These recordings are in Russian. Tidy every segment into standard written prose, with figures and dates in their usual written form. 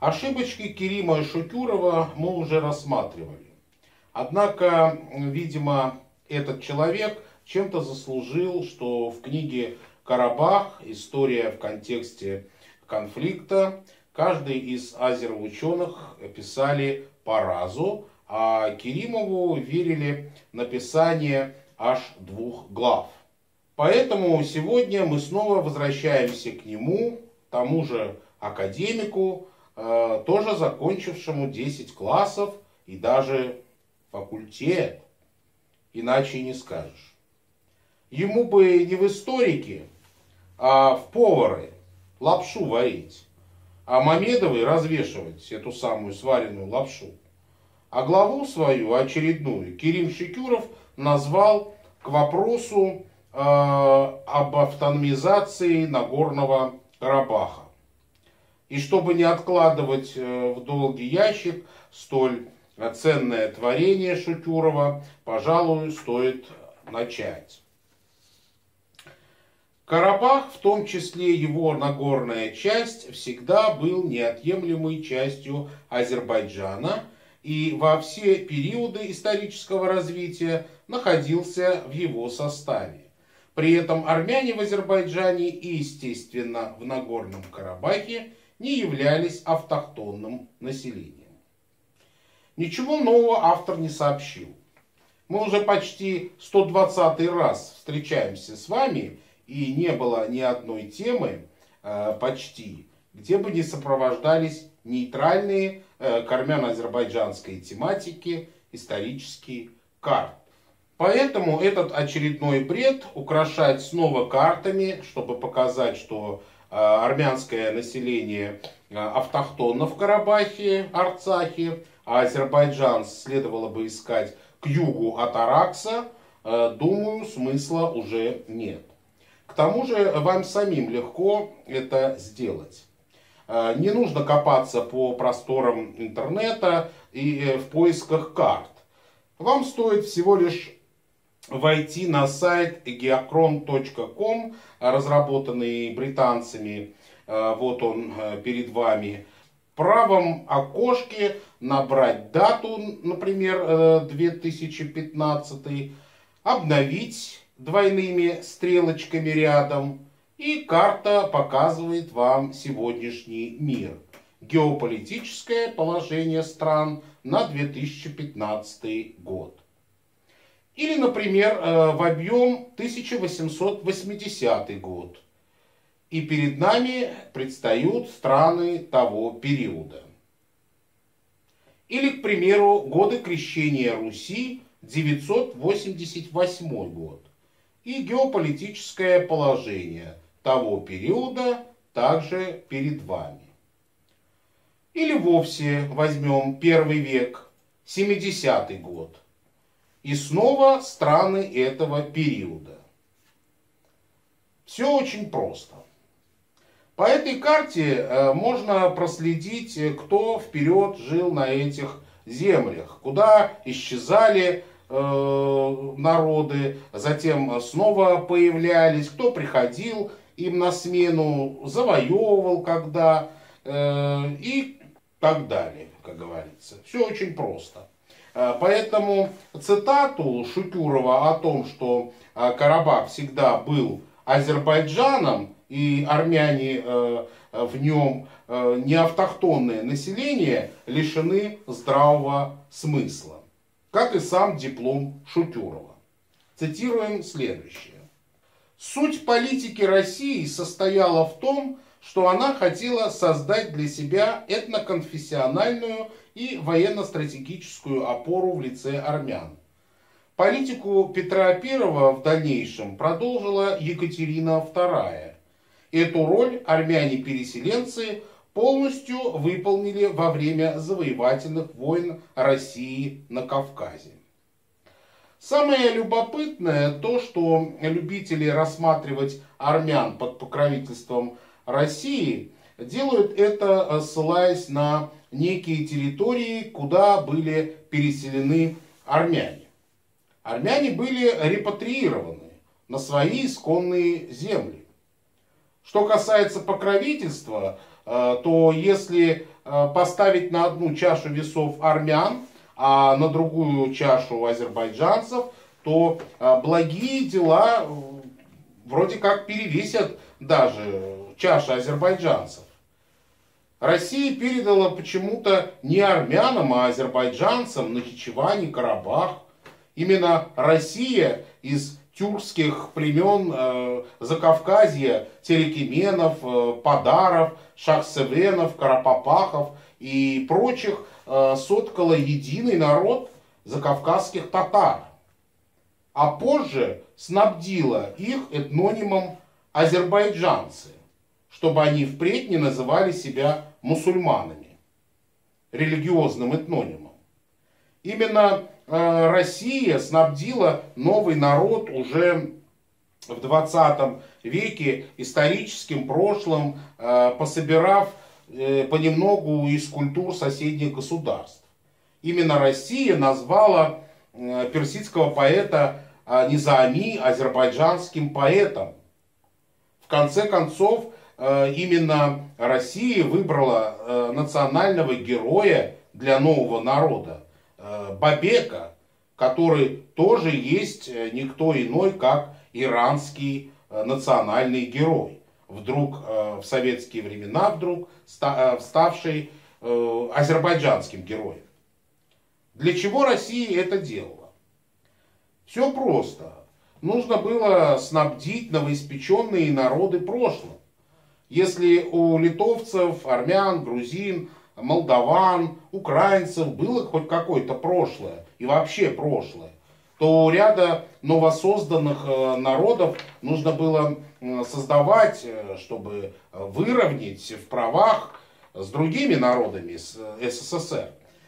Ошибочки Керима и Шукюрова мы уже рассматривали. Однако, видимо, этот человек чем-то заслужил, что в книге «Карабах. История в контексте конфликта» каждый из азероученых писали по разу, а Керимову верили написание аж 2 глав. Поэтому сегодня мы снова возвращаемся к нему, тому же академику, тоже закончившему 10 классов и даже факультет, иначе не скажешь. Ему бы не в историки, а в повары лапшу варить, а Мамедовой развешивать эту самую сваренную лапшу. А главу свою очередную Керим Шукюров назвал к вопросу об автономизации Нагорного Карабаха. И чтобы не откладывать в долгий ящик столь ценное творение Шукюрова, пожалуй, стоит начать. Карабах, в том числе его Нагорная часть, всегда был неотъемлемой частью Азербайджана и во все периоды исторического развития находился в его составе. При этом армяне в Азербайджане и, естественно, в Нагорном Карабахе не являлись автохтонным населением. Ничего нового автор не сообщил. Мы уже почти 120 раз встречаемся с вами, и не было ни одной темы, почти, где бы не сопровождались нейтральные к армяно-азербайджанской тематике исторические карты. Поэтому этот очередной бред украшать снова картами, чтобы показать, что армянское население автохтонно в Карабахе, Арцахе, а Азербайджан следовало бы искать к югу от Аракса, думаю, смысла уже нет. К тому же вам самим легко это сделать. Не нужно копаться по просторам интернета и в поисках карт. Вам стоит всего лишь войти на сайт geochrome.com, разработанный британцами, вот он перед вами. В правом окошке набрать дату, например, 2015, обновить двойными стрелочками рядом, и карта показывает вам сегодняшний мир. Геополитическое положение стран на 2015 год. Или, например, в объем 1880 год. И перед нами предстают страны того периода. Или, к примеру, годы крещения Руси, 988 год. И геополитическое положение того периода также перед вами. Или вовсе возьмем 1 век, 70 год. И снова страны этого периода. Все очень просто. По этой карте можно проследить, кто вперед жил на этих землях, куда исчезали народы, затем снова появлялись, кто приходил им на смену, завоевывал когда и так далее, как говорится. Все очень просто. Поэтому цитату Шукюрова о том, что Карабах всегда был Азербайджаном и армяне в нем не автохтонное население, лишены здравого смысла, как и сам диплом Шукюрова. Цитируем следующее. Суть политики России состояла в том, что она хотела создать для себя этноконфессиональную и военно-стратегическую опору в лице армян. Политику Петра I в дальнейшем продолжила Екатерина II. Эту роль армяне-переселенцы полностью выполнили во время завоевательных войн России на Кавказе. Самое любопытное то, что любители рассматривать армян под покровительством России делают это, ссылаясь на некие территории, куда были переселены армяне. Армяне были репатриированы на свои исконные земли. Что касается покровительства, то если поставить на одну чашу весов армян, а на другую чашу азербайджанцев, то благие дела вроде как перевесят даже чаши азербайджанцев. Россия передала почему-то не армянам, а азербайджанцам Нахичевань и Карабах. Именно Россия из тюркских племен Закавказья, Терекеменов, Падаров, Шахсевенов, Карапапахов и прочих соткала единый народ закавказских татар. А позже снабдила их этнонимом азербайджанцы, чтобы они впредь не называли себя мусульманами, религиозным этнонимом. Именно Россия снабдила новый народ уже в 20 веке историческим прошлым, пособирав понемногу из культур соседних государств. Именно Россия назвала персидского поэта Низами азербайджанским поэтом. В конце концов, именно Россия выбрала национального героя для нового народа, Бабека, который тоже есть никто иной, как иранский национальный герой, вдруг в советские времена ставший азербайджанским героем. Для чего Россия это делала? Все просто. Нужно было снабдить новоиспеченные народы прошлым. Если у литовцев, армян, грузин, молдаван, украинцев было хоть какое-то прошлое, и вообще прошлое, то у ряда новосозданных народов нужно было создавать, чтобы выровнять в правах с другими народами, с СССР.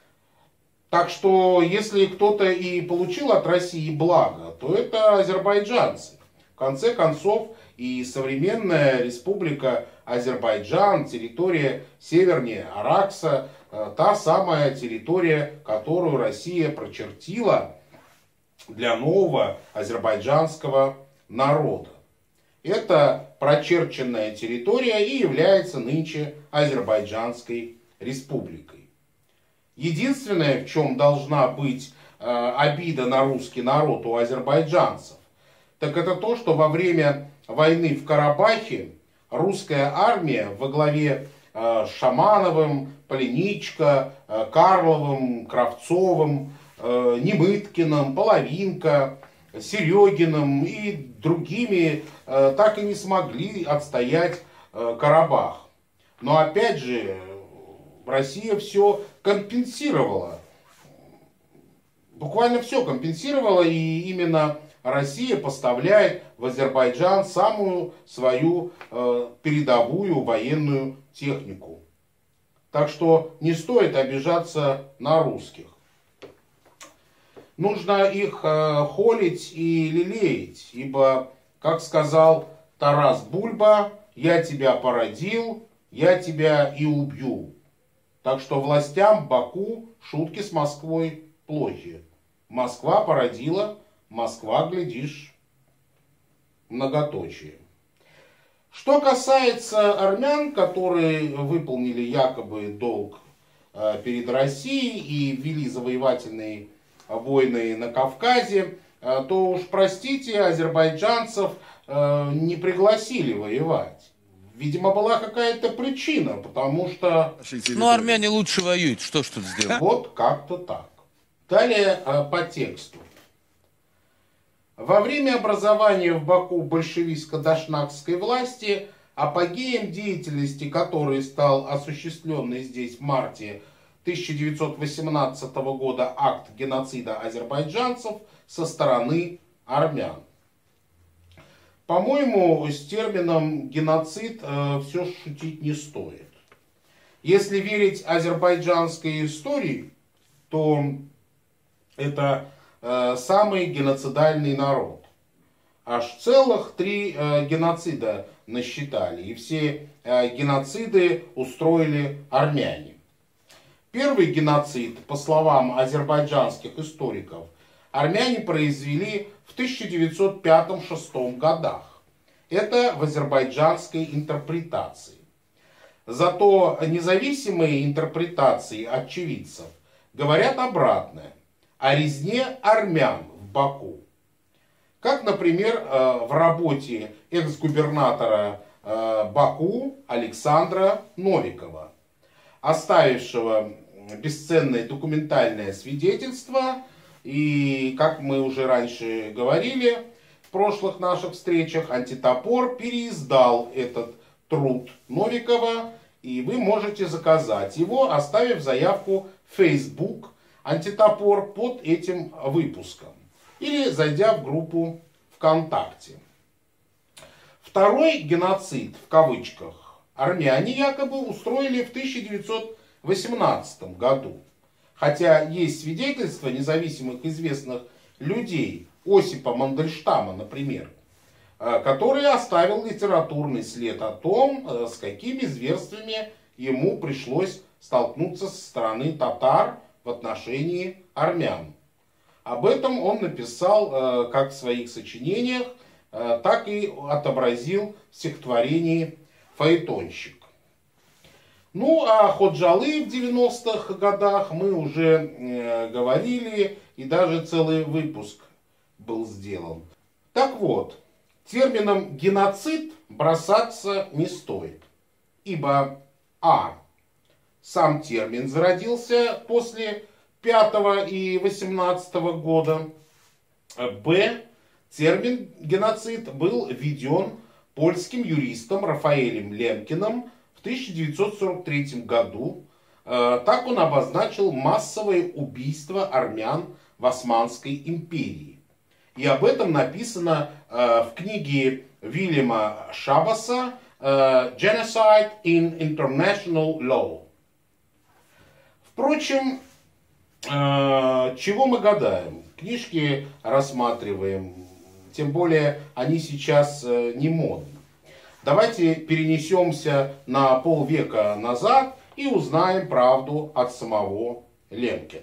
Так что, если кто-то и получил от России благо, то это азербайджанцы. В конце концов, и современная республика Азербайджан, территория севернее Аракса, та самая территория, которую Россия прочертила для нового азербайджанского народа. Эта прочерченная территория и является нынче Азербайджанской республикой. Единственное, в чем должна быть обида на русский народ у азербайджанцев, так это то, что во время войны в Карабахе русская армия во главе с Шамановым, Полиничко, Карловым, Кравцовым, Немыткиным, Половинко, Серегиным и другими так и не смогли отстоять Карабах. Но опять же, Россия все компенсировала. Буквально все компенсировала, и именно Россия поставляет в Азербайджан самую свою передовую военную технику. Так что не стоит обижаться на русских. Нужно их холить и лелеять, ибо, как сказал Тарас Бульба, «Я тебя породил, я тебя и убью». Так что властям Баку шутки с Москвой плохи. Москва породила, Москва, глядишь, многоточие. Что касается армян, которые выполнили якобы долг перед Россией и вели завоевательные войны на Кавказе, то уж простите, азербайджанцев не пригласили воевать. Видимо, была какая-то причина, потому что... Ну, армяне лучше воюют, что ж тут сделать? Вот как-то так. Далее по тексту. Во время образования в Баку большевистско-дашнакской власти, апогеем деятельности которой стал осуществленный здесь в марте 1918 года акт геноцида азербайджанцев со стороны армян. По-моему, с термином геноцид все шутить не стоит. Если верить азербайджанской истории, то это самый геноцидальный народ. Аж целых 3 геноцида насчитали. И все геноциды устроили армяне. Первый геноцид, по словам азербайджанских историков, армяне произвели в 1905-1906 годах. Это в азербайджанской интерпретации. Зато независимые интерпретации очевидцев говорят обратное о резне армян в Баку. Как, например, в работе экс-губернатора Баку Александра Новикова, оставившего бесценное документальное свидетельство. И, как мы уже раньше говорили в прошлых наших встречах, Антитопор переиздал этот труд Новикова, и вы можете заказать его, оставив заявку в Facebook Антитопор под этим выпуском, или зайдя в группу ВКонтакте. Второй геноцид, в кавычках, армяне якобы устроили в 1918 году. Хотя есть свидетельства независимых известных людей, Осипа Мандельштама, например, который оставил литературный след о том, с какими зверствами ему пришлось столкнуться со стороны татар в отношении армян. Об этом он написал как в своих сочинениях, так и отобразил в стихотворении «Фаэтонщик». Ну, а Ходжалы в 90-х годах мы уже говорили, и даже целый выпуск был сделан. Так вот, термином «геноцид» бросаться не стоит, ибо сам термин зародился после 5 и 18 года, термин «геноцид» был введен польским юристом Рафаэлем Лемкиным в 1943 году. Так он обозначил массовое убийство армян в Османской империи. И об этом написано в книге Вильяма Шабаса «Genocide in International Law». Впрочем, чего мы гадаем? Книжки рассматриваем, тем более они сейчас не модны. Давайте перенесемся на полвека назад и узнаем правду от самого Лемкина.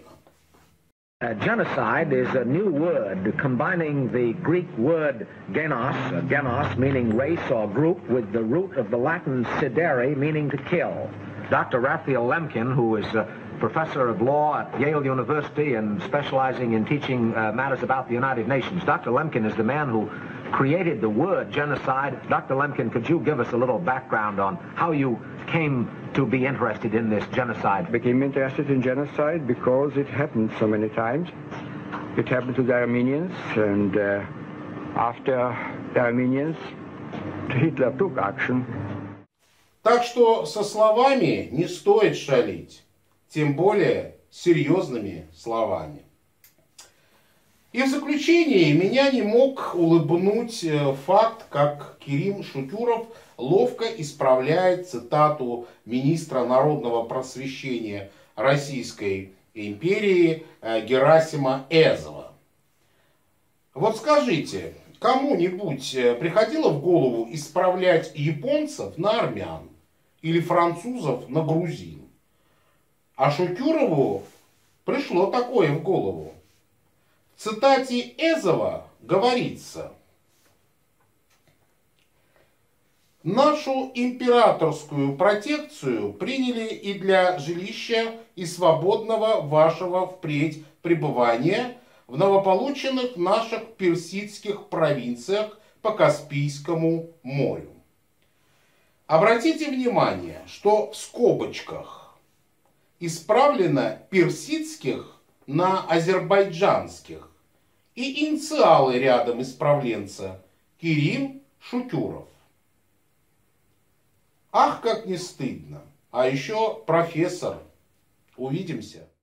Genocide is a new word combining the Greek word genos, genos meaning race or group, with the root of the Latin sidere meaning to kill. Dr. Raphael Lemkin, who is a professor of law at Yale University and specializing in teaching matters about the United Nations. Dr. Lemkin is the man who created the word genocide. Dr. Lemkin, could you give us a little background on how you came to be interested in this genocide? I became interested in genocide because it happened so many times. It happened to the Armenians, and after the Armenians, Hitler took action. Так что со словами не стоит шалить, тем более серьезными словами. И в заключение меня не мог улыбнуть факт, как Керим Шутюров ловко исправляет цитату министра народного просвещения Российской империи Герасима Эзова. Вот скажите, кому-нибудь приходило в голову исправлять японцев на армян или французов на грузин? А Шутюрову пришло такое в голову. В цитате Эзова говорится: «Нашу императорскую протекцию приняли и для жилища и свободного вашего впредь пребывания в новополученных наших персидских провинциях по Каспийскому морю». Обратите внимание, что в скобочках исправлено персидских на азербайджанских, и инициалы рядом исправленца Керим Шутюров. Ах, как не стыдно. А еще профессор. Увидимся.